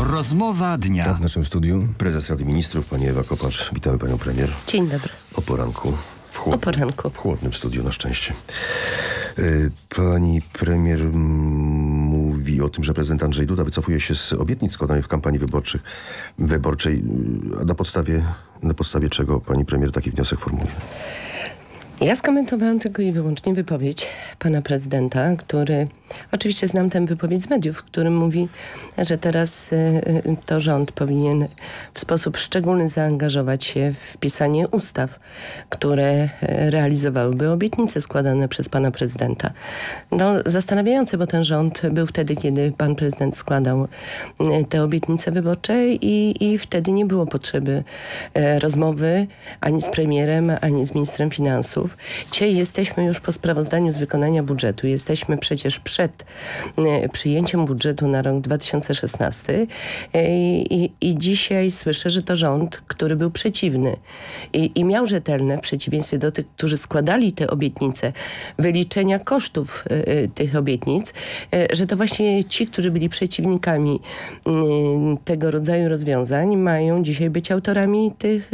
Rozmowa dnia. W naszym studiu prezes Rady Ministrów, pani Ewa Kopacz. Witamy panią premier. Dzień dobry. O poranku. W chłodnym studiu, na szczęście. Pani premier mówi o tym, że prezydent Andrzej Duda wycofuje się z obietnic składanych w kampanii wyborczej. A na podstawie czego pani premier taki wniosek formułuje? Ja skomentowałam tylko i wyłącznie wypowiedź pana prezydenta, który, oczywiście znam tę wypowiedź z mediów, w którym mówi, że teraz to rząd powinien w sposób szczególny zaangażować się w pisanie ustaw, które realizowałyby obietnice składane przez pana prezydenta. No, zastanawiające, bo ten rząd był wtedy, kiedy pan prezydent składał te obietnice wyborcze i wtedy nie było potrzeby rozmowy ani z premierem, ani z ministrem finansów. Dzisiaj jesteśmy już po sprawozdaniu z wykonania budżetu. Jesteśmy przecież przed przyjęciem budżetu na rok 2016 i dzisiaj słyszę, że to rząd, który był przeciwny i miał rzetelne, w przeciwieństwie do tych, którzy składali te obietnice, wyliczenia kosztów tych obietnic, że to właśnie ci, którzy byli przeciwnikami tego rodzaju rozwiązań, mają dzisiaj być autorami tych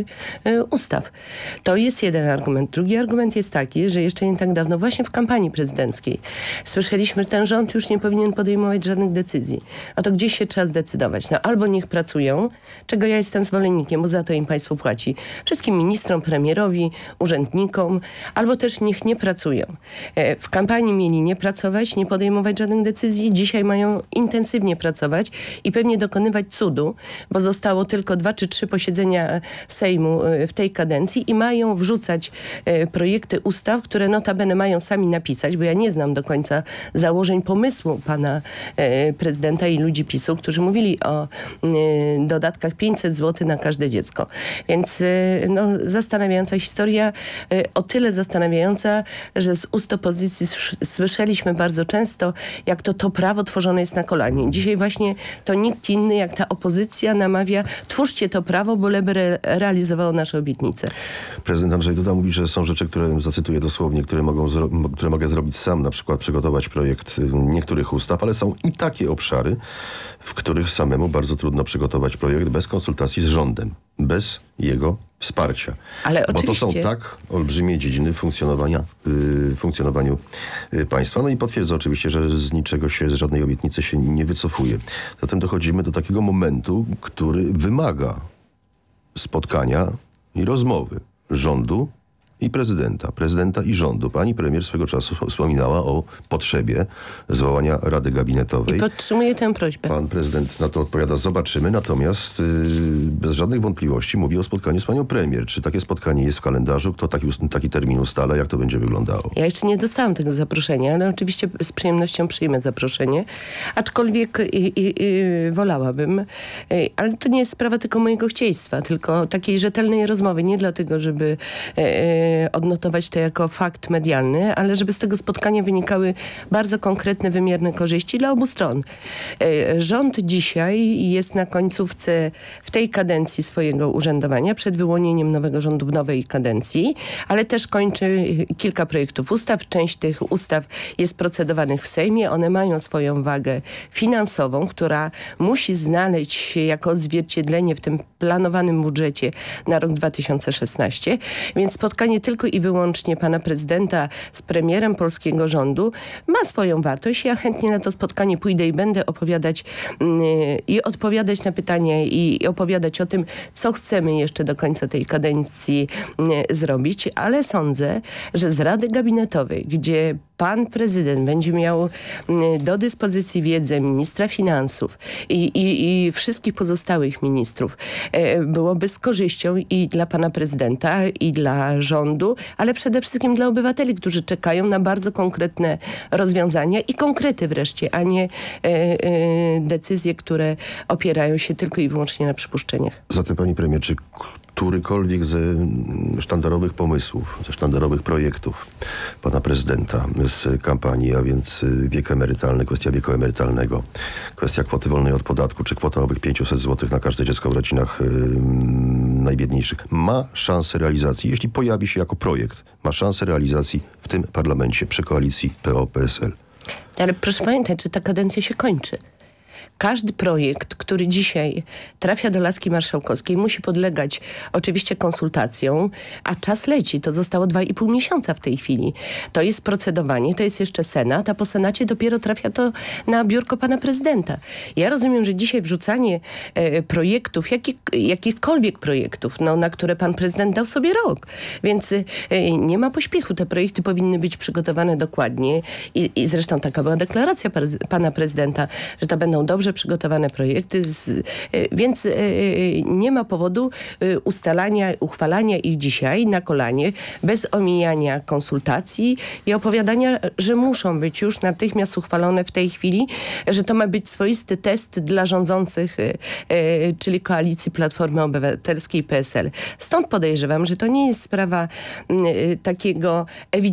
ustaw. To jest jeden argument. Drugi argument jest taki, że jeszcze nie tak dawno, właśnie w kampanii prezydenckiej, słyszeliśmy, że ten rząd już nie powinien podejmować żadnych decyzji. A to gdzieś się trzeba zdecydować. No albo niech pracują, czego ja jestem zwolennikiem, bo za to im państwo płaci. Wszystkim ministrom, premierowi, urzędnikom, albo też niech nie pracują. W kampanii mieli nie pracować, nie podejmować żadnych decyzji. Dzisiaj mają intensywnie pracować i pewnie dokonywać cudu, bo zostało tylko 2 czy 3 posiedzenia Sejmu w tej kadencji i mają wrzucać projekty ustaw, które notabene mają sami napisać, bo ja nie znam do końca założeń pomysłu pana prezydenta i ludzi PiS-u, którzy mówili o dodatkach 500 zł na każde dziecko. Więc no, zastanawiająca historia, o tyle zastanawiająca, że z ust opozycji słyszeliśmy bardzo często, jak to prawo tworzone jest na kolanie. Dzisiaj właśnie to nikt inny jak ta opozycja namawia, twórzcie to prawo, byleby realizowało nasze obietnice. Prezydent Andrzej Duda mówi, że są rzeczy, które zacytuję dosłownie, które mogę zrobić sam, na przykład przygotować projekt niektórych ustaw, ale są i takie obszary, w których samemu bardzo trudno przygotować projekt bez konsultacji z rządem, bez jego wsparcia. Ale bo oczywiście... to są tak olbrzymie dziedziny funkcjonowaniu państwa. No i potwierdzę oczywiście, że z niczego się, z żadnej obietnicy się nie wycofuje. Zatem dochodzimy do takiego momentu, który wymaga spotkania i rozmowy rządu i prezydenta i rządu. Pani premier swego czasu wspominała o potrzebie zwołania Rady Gabinetowej. I podtrzymuję tę prośbę. Pan prezydent na to odpowiada, zobaczymy, natomiast bez żadnych wątpliwości mówi o spotkaniu z panią premier. Czy takie spotkanie jest w kalendarzu? Kto taki termin ustala? Jak to będzie wyglądało? Ja jeszcze nie dostałam tego zaproszenia, ale oczywiście z przyjemnością przyjmę zaproszenie. Aczkolwiek wolałabym, ale to nie jest sprawa tylko mojego chcieństwa, tylko takiej rzetelnej rozmowy. Nie dlatego, żeby odnotować to jako fakt medialny, ale żeby z tego spotkania wynikały bardzo konkretne, wymierne korzyści dla obu stron. Rząd dzisiaj jest na końcówce w tej kadencji swojego urzędowania, przed wyłonieniem nowego rządu w nowej kadencji, ale też kończy kilka projektów ustaw. Część tych ustaw jest procedowanych w Sejmie. One mają swoją wagę finansową, która musi znaleźć się jako odzwierciedlenie w tym planowanym budżecie na rok 2016. Więc spotkanie tylko i wyłącznie pana prezydenta z premierem polskiego rządu ma swoją wartość. Ja chętnie na to spotkanie pójdę i będę opowiadać i odpowiadać na pytania i opowiadać o tym, co chcemy jeszcze do końca tej kadencji zrobić, ale sądzę, że z Rady Gabinetowej, gdzie pan prezydent będzie miał do dyspozycji wiedzę ministra finansów i wszystkich pozostałych ministrów, byłoby z korzyścią i dla pana prezydenta, i dla rządu, ale przede wszystkim dla obywateli, którzy czekają na bardzo konkretne rozwiązania i konkrety wreszcie, a nie decyzje, które opierają się tylko i wyłącznie na przypuszczeniach. Zatem pani premier, czy którykolwiek ze sztandarowych pomysłów, ze sztandarowych projektów pana prezydenta z kampanii, a więc wiek emerytalny, kwestia wieku emerytalnego, kwestia kwoty wolnej od podatku, czy kwota owych 500 zł na każde dziecko w rodzinach najbiedniejszych, ma szansę realizacji, jeśli pojawi się jako projekt, ma szansę realizacji w tym parlamencie przy koalicji PO-PSL. Ale proszę pamiętać, że ta kadencja się kończy. każdy projekt, który dzisiaj trafia do laski marszałkowskiej, musi podlegać oczywiście konsultacjom, a czas leci. To zostało 2,5 miesiąca w tej chwili. To jest procedowanie, to jest jeszcze Senat, a po Senacie dopiero trafia to na biurko pana prezydenta. Ja rozumiem, że dzisiaj wrzucanie projektów, jakichkolwiek projektów, na które pan prezydent dał sobie rok. Więc nie ma pośpiechu. Te projekty powinny być przygotowane dokładnie i zresztą taka była deklaracja pana prezydenta, że to będą dobrze przygotowane projekty, więc nie ma powodu uchwalania ich dzisiaj na kolanie, bez omijania konsultacji i opowiadania, że muszą być już natychmiast uchwalone w tej chwili, że to ma być swoisty test dla rządzących, czyli koalicji Platformy Obywatelskiej i PSL. Stąd podejrzewam, że to nie jest sprawa takiego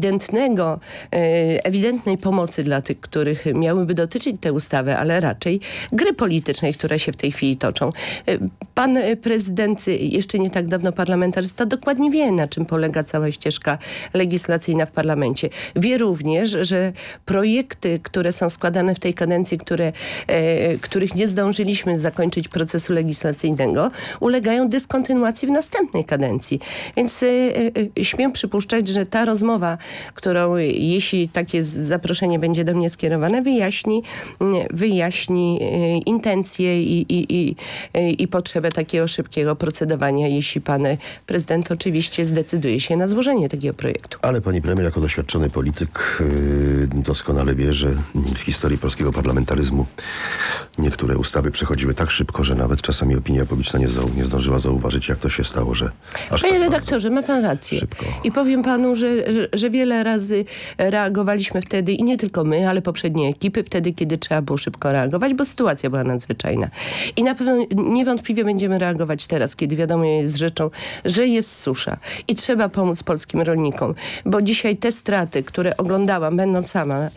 ewidentnej pomocy dla tych, których miałyby dotyczyć te ustawy, ale raczej gry politycznej, które się w tej chwili toczą. Pan prezydent, jeszcze nie tak dawno parlamentarzysta, dokładnie wie, na czym polega cała ścieżka legislacyjna w parlamencie. Wie również, że projekty, które są składane w tej kadencji, których nie zdążyliśmy zakończyć procesu legislacyjnego, ulegają dyskontynuacji w następnej kadencji. Więc śmiem przypuszczać, że ta rozmowa, którą, jeśli takie zaproszenie będzie do mnie skierowane, wyjaśni intencje i potrzebę takiego szybkiego procedowania, jeśli pan prezydent oczywiście zdecyduje się na złożenie takiego projektu. Ale pani premier jako doświadczony polityk doskonale wie, że w historii polskiego parlamentaryzmu niektóre ustawy przechodziły tak szybko, że nawet czasami opinia publiczna nie zdążyła zauważyć, jak to się stało, że aż Panie tak redaktorze, ma pan rację. szybko. I powiem panu, że wiele razy reagowaliśmy wtedy i nie tylko my, ale poprzednie ekipy, wtedy, kiedy trzeba było szybko reagować, bo sytuacja była nadzwyczajna. I na pewno niewątpliwie będziemy reagować teraz, kiedy wiadomo jest rzeczą, że jest susza i trzeba pomóc polskim rolnikom, bo dzisiaj te straty, które oglądałam, będąc sama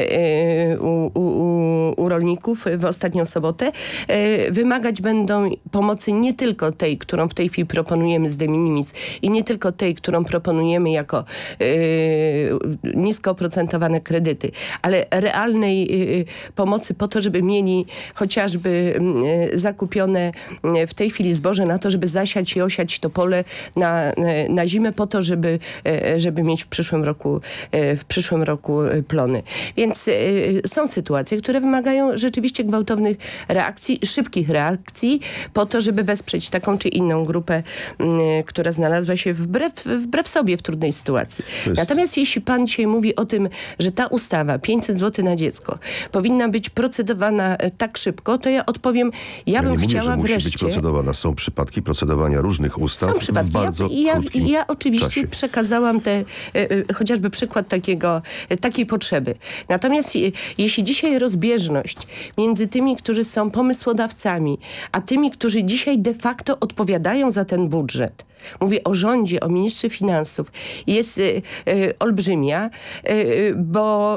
u rolników w ostatnią sobotę, wymagać będą pomocy nie tylko tej, którą w tej chwili proponujemy z de minimis i nie tylko tej, którą proponujemy jako nisko oprocentowane kredyty, ale realnej pomocy po to, żeby mieli chociażby zakupione w tej chwili zboże na to, żeby zasiać i osiać to pole na zimę po to, żeby mieć w przyszłym roku plony. Więc są sytuacje, które wymagają rzeczywiście gwałtownych reakcji, szybkich reakcji po to, żeby wesprzeć taką czy inną grupę, która znalazła się wbrew sobie w trudnej sytuacji. Natomiast jeśli pan dzisiaj mówi o tym, że ta ustawa 500 zł na dziecko powinna być procedowana tak szybko, to ja odpowiem, ja bym chciała że musi wreszcie... być procedowana. Są przypadki procedowania różnych ustaw Są przypadki. w bardzo krótkim Ja oczywiście czasie. przekazałam chociażby przykład takiej potrzeby. Natomiast jeśli dzisiaj rozbieżność między tymi, którzy są pomysłodawcami, a tymi, którzy dzisiaj de facto odpowiadają za ten budżet, mówię o rządzie, o ministrze finansów, jest olbrzymia, bo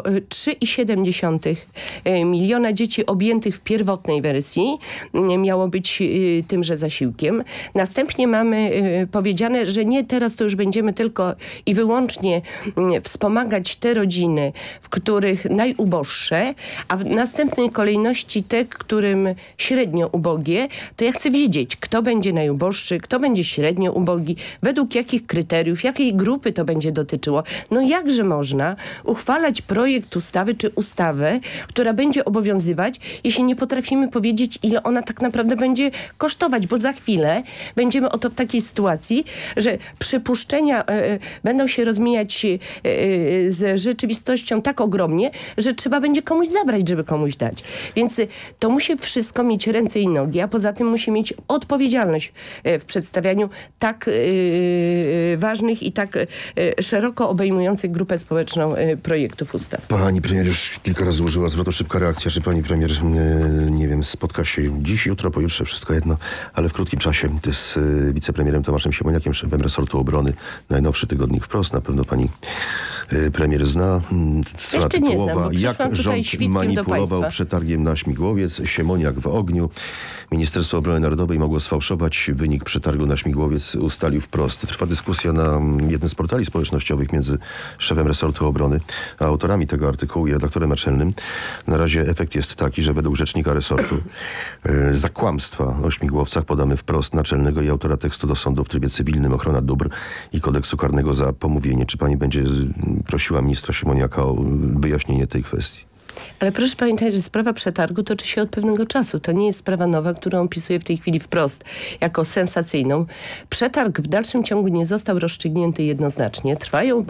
3,7 miliona dzieci objętych w pierwotnej wersji miało być tymże zasiłkiem. Następnie mamy powiedziane, że nie teraz to już będziemy tylko i wyłącznie wspomagać te rodziny, w których najuboższe, a w następnej kolejności te, którym średnio ubogie, to ja chcę wiedzieć, kto będzie najuboższy, kto będzie średnio ubogi, według jakich kryteriów, jakiej grupy to będzie dotyczyło. No jakże można uchwalać projekt ustawy czy ustawę, która będzie obowiązywać, jeśli nie potrafimy powiedzieć, ile ona tak naprawdę będzie kosztować, bo za chwilę będziemy oto w takiej sytuacji, że przypuszczenia będą się rozmijać z rzeczywistością tak ogromnie, że trzeba będzie komuś zabrać, żeby komuś dać. Więc to musi wszystko mieć ręce i nogi, a poza tym musi mieć odpowiedzialność w przedstawianiu tak ważnych i tak szeroko obejmujących grupę społeczną projektów ustaw. Pani premier już kilka razy użyła zwrotu szybka reakcja. Czy pani premier, nie wiem, spotka się dziś, jutro, pojutrze, wszystko jedno, ale w krótkim czasie z wicepremierem Tomaszem Siemoniakiem, szefem resortu obrony, najnowszy tygodnik Wprost. Na pewno pani premier zna. Strona Jeszcze nie znam, tytułowa. bo przyszłam Jak tutaj rząd świadkiem do manipulował państwa. przetargiem na śmigłowiec, Siemoniak w ogniu. Ministerstwo Obrony Narodowej mogło sfałszować wynik przetargu na śmigłowiec, ustalił wprost. Trwa dyskusja na jednym z portali społecznościowych między szefem resortu obrony a autorami tego artykułu i redaktorem naczelnym. Na razie efekt jest taki, że według rzecznika resortu za kłamstwa o śmigłowcach podamy wprost naczelnego i autora tekstu do sądu w trybie cywilnym, ochrona dóbr i kodeksu karnego za pomówienie. Czy pani będzie prosiła ministra Siemoniaka o wyjaśnienie tej kwestii? Ale proszę pamiętać, że sprawa przetargu toczy się od pewnego czasu. To nie jest sprawa nowa, którą opisuję w tej chwili wprost jako sensacyjną. Przetarg w dalszym ciągu nie został rozstrzygnięty jednoznacznie. Trwają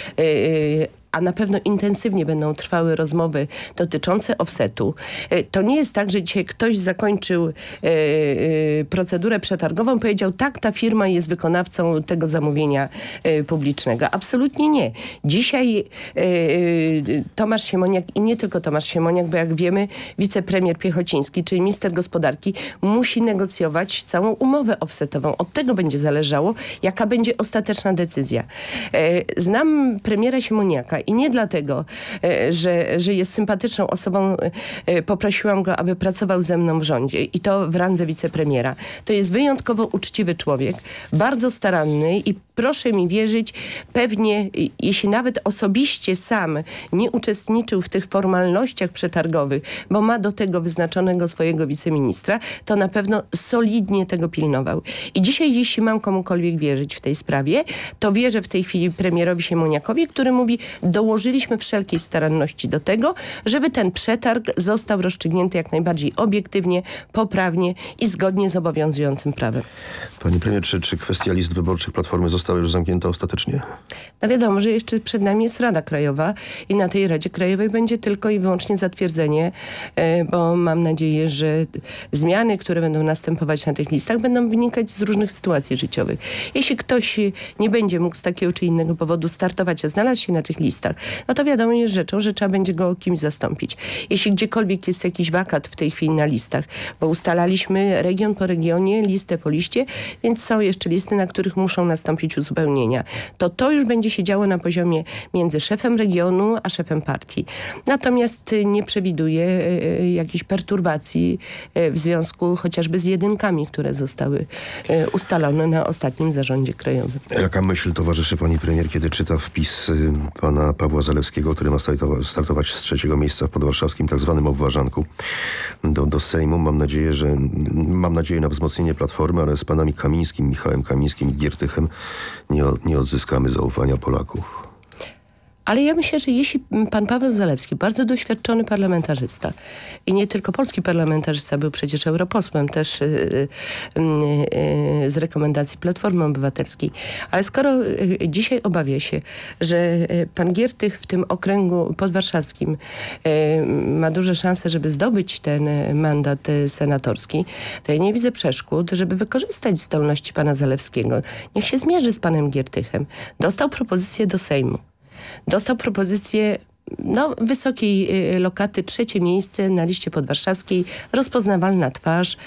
a na pewno intensywnie będą trwały rozmowy dotyczące offsetu. To nie jest tak, że dzisiaj ktoś zakończył procedurę przetargową, powiedział tak, ta firma jest wykonawcą tego zamówienia publicznego. Absolutnie nie. Dzisiaj Tomasz Siemoniak i nie tylko Tomasz Siemoniak, bo jak wiemy, wicepremier Piechociński, czyli minister gospodarki, musi negocjować całą umowę offsetową. Od tego będzie zależało, jaka będzie ostateczna decyzja. Znam premiera Siemoniaka i nie dlatego, że jest sympatyczną osobą, poprosiłam go, aby pracował ze mną w rządzie i to w randze wicepremiera. To jest wyjątkowo uczciwy człowiek, bardzo staranny i proszę mi wierzyć, pewnie jeśli nawet osobiście sam nie uczestniczył w tych formalnościach przetargowych, bo ma do tego wyznaczonego swojego wiceministra, to na pewno solidnie tego pilnował. I dzisiaj, jeśli mam komukolwiek wierzyć w tej sprawie, to wierzę w tej chwili premierowi Siemoniakowi, który mówi, dołożyliśmy wszelkiej staranności do tego, żeby ten przetarg został rozstrzygnięty jak najbardziej obiektywnie, poprawnie i zgodnie z obowiązującym prawem. Pani premier, czy kwestia list wyborczych Platformy została już zamknięta ostatecznie? No wiadomo, że jeszcze przed nami jest Rada Krajowa i na tej Radzie Krajowej będzie tylko i wyłącznie zatwierdzenie, bo mam nadzieję, że zmiany, które będą następować na tych listach, będą wynikać z różnych sytuacji życiowych. Jeśli ktoś nie będzie mógł z takiego czy innego powodu startować, a znalazł się na tych listach, no to wiadomo jest rzeczą, że trzeba będzie go kimś zastąpić. Jeśli gdziekolwiek jest jakiś wakat w tej chwili na listach, bo ustalaliśmy region po regionie, listę po liście, więc są jeszcze listy, na których muszą nastąpić uzupełnienia. To już będzie się działo na poziomie między szefem regionu a szefem partii. Natomiast nie przewiduję jakichś perturbacji w związku chociażby z jedynkami, które zostały ustalone na ostatnim zarządzie krajowym. Jaka myśl towarzyszy pani premier, kiedy czyta wpis pana Pawła Zalewskiego, który ma startować z 3. miejsca w podwarszawskim tak zwanym obwarzanku do Sejmu? Mam nadzieję na wzmocnienie Platformy, ale z panami Kamińskim, Michałem Kamińskim i Giertychem nie odzyskamy zaufania Polaków. Ale ja myślę, że jeśli pan Paweł Zalewski, bardzo doświadczony parlamentarzysta i nie tylko polski parlamentarzysta, był przecież europosłem też z rekomendacji Platformy Obywatelskiej, ale skoro dzisiaj obawia się, że pan Giertych w tym okręgu podwarszawskim ma duże szanse, żeby zdobyć ten mandat senatorski, to ja nie widzę przeszkód, żeby wykorzystać zdolności pana Zalewskiego. Niech się zmierzy z panem Giertychem. Dostał propozycję do Sejmu. Dostał propozycję wysokiej lokaty, 3. miejsce na liście podwarszawskiej, rozpoznawalna twarz,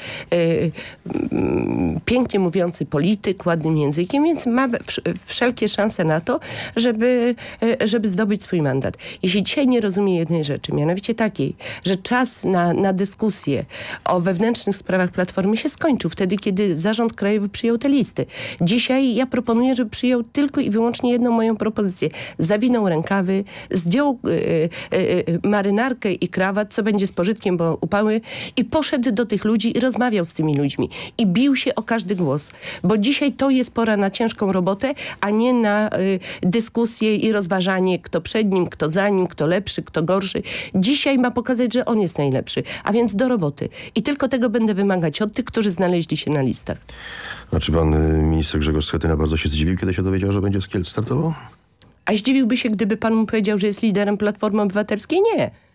pięknie mówiący polityk, ładnym językiem, więc ma wszelkie szanse na to, żeby zdobyć swój mandat. Jeśli dzisiaj nie rozumie jednej rzeczy, mianowicie takiej, że czas na dyskusję o wewnętrznych sprawach Platformy się skończył wtedy, kiedy Zarząd Krajowy przyjął te listy. Dzisiaj ja proponuję, żeby przyjął tylko i wyłącznie jedną moją propozycję. Zawinął rękawy, zdjął marynarkę i krawat, co będzie z pożytkiem, bo upały, i poszedł do tych ludzi i rozmawiał z tymi ludźmi. I bił się o każdy głos. Bo dzisiaj to jest pora na ciężką robotę, a nie na dyskusję i rozważanie, kto przed nim, kto za nim, kto lepszy, kto gorszy. Dzisiaj ma pokazać, że on jest najlepszy. A więc do roboty. I tylko tego będę wymagać od tych, którzy znaleźli się na listach. A czy pan minister Grzegorz Schetyna bardzo się zdziwił, kiedy się dowiedział, że będzie z Kielc startował? A zdziwiłby się, gdyby pan mu powiedział, że jest liderem Platformy Obywatelskiej? Nie.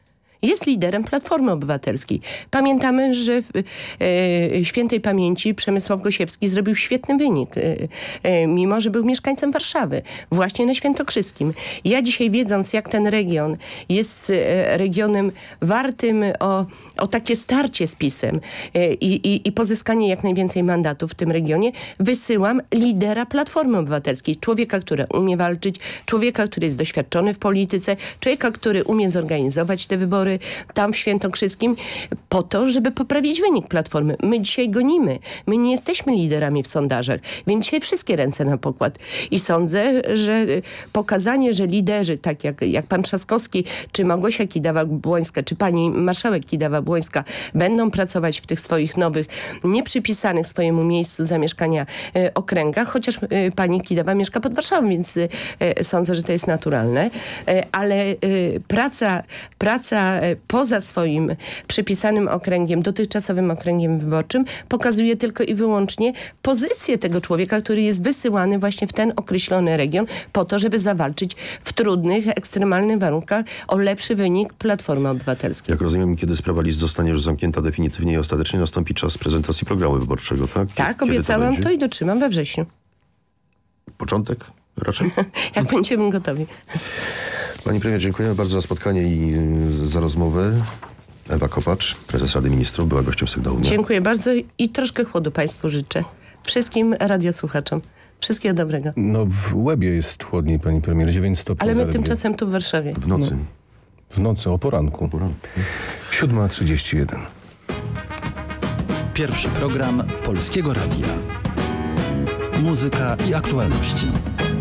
jest liderem Platformy Obywatelskiej. Pamiętamy, że w świętej pamięci Przemysław Gosiewski zrobił świetny wynik, mimo że był mieszkańcem Warszawy, właśnie na Świętokrzyskim. Ja dzisiaj, wiedząc, jak ten region jest regionem wartym o takie starcie z PiS-em i pozyskanie jak najwięcej mandatów w tym regionie, wysyłam lidera Platformy Obywatelskiej. Człowieka, który umie walczyć, człowieka, który jest doświadczony w polityce, człowieka, który umie zorganizować te wybory tam w Świętokrzyskim po to, żeby poprawić wynik Platformy. My dzisiaj gonimy. My nie jesteśmy liderami w sondażach, więc dzisiaj wszystkie ręce na pokład. I sądzę, że pokazanie, że liderzy, tak jak pan Trzaskowski, czy Małgosia Kidawa-Błońska, czy pani marszałek Kidawa-Błońska będą pracować w tych swoich nowych, nieprzypisanych swojemu miejscu zamieszkania okręgach, chociaż pani Kidawa mieszka pod Warszawą, więc sądzę, że to jest naturalne. Ale praca poza swoim przypisanym okręgiem, dotychczasowym okręgiem wyborczym pokazuje tylko i wyłącznie pozycję tego człowieka, który jest wysyłany właśnie w ten określony region po to, żeby zawalczyć w trudnych, ekstremalnych warunkach o lepszy wynik Platformy Obywatelskiej. Jak rozumiem, kiedy sprawa list zostanie już zamknięta definitywnie i ostatecznie, nastąpi czas prezentacji programu wyborczego, tak? Tak, Kiedy obiecałam to to i dotrzymam we wrześniu. Początek raczej? Jak będziemy gotowi. Pani premier, dziękujemy bardzo za spotkanie i za rozmowę. Ewa Kopacz, prezes Rady Ministrów, była gościem Sygnału Dnia. Dziękuję bardzo i troszkę chłodu Państwu życzę. Wszystkim radiosłuchaczom. Wszystkiego dobrego. No w Łebie jest chłodniej, pani premier, 9 stopni. Ale my zaledwie. tymczasem tu w Warszawie. W nocy. W nocy, o poranku. 7:31. Pierwszy program Polskiego Radia. Muzyka i aktualności.